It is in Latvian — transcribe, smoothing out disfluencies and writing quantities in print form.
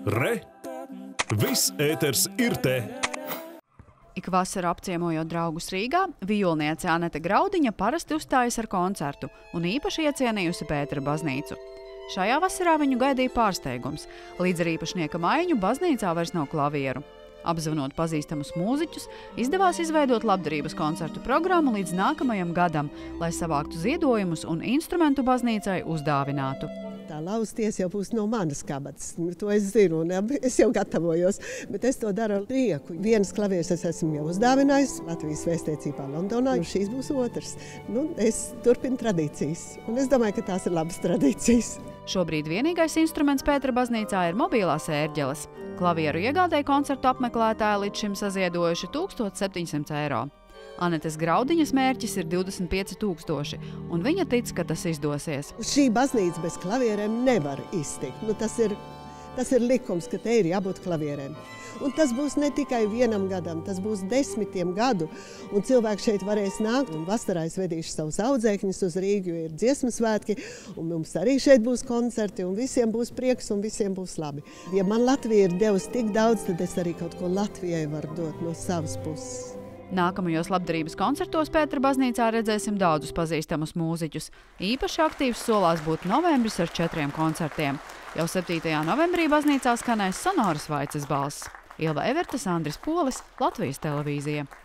Re! Viss ēters ir te! Ik vasaru apciemojot draugus Rīgā, vijolniece Anete Graudiņa parasti uzstājas ar koncertu un īpaši iecienījusi Pētera baznīcu. Šajā vasarā viņu gaidīja pārsteigums. Līdz ar īpašnieka maiņu baznīcā vairs nav klavieru. Apzvanot pazīstamus mūziķus, izdevās izveidot labdarības koncertu programmu līdz nākamajam gadam, lai savāktu ziedojumus un instrumentu baznīcai uzdāvinātu. Tā lausties jau būs no manas kabatas. To es zinu, un es jau gatavojos, bet es to daru ar prieku. Vienas klavieres es esmu jau uzdāvinājis Latvijas vēstniecībā Londonā, un šīs būs otrs. Es turpinu tradīcijas, un es domāju, ka tās ir labas tradīcijas. Šobrīd vienīgais instruments Pētera baznīcā ir mobilās ērģeles. Klavieru iegādēji koncertu apmeklētāji līdz šim saziedojuši 1700 eiro. Anetes Graudiņas mērķis ir 25 000, un viņa tic, ka tas izdosies. Šī baznīca bez klavierēm nevar iztikt. Tas ir likums, ka te ir jābūt klavierēm. Un tas būs ne tikai vienam gadam, tas būs 10 gadu, un cilvēki šeit varēs nākt. Un vasarā es vedīšu savus audzēkņus uz Rīgu, jo ir dziesmu svētki, un mums arī šeit būs koncerti, un visiem būs prieks, un visiem būs labi. Ja man Latvija ir devusi tik daudz, tad es arī kaut ko Latvijai varu dot no savas puses. Nākamajos labdarības koncertos Pētera baznīcā redzēsim daudzus pazīstamus mūziķus. Īpaši aktīvs solās būt novembris ar 4 koncertiem. Jau 7. novembrī baznīcā skanēs sonoras Vaicas balss. Ilva Everta, Andris Polis, Latvijas televīzija.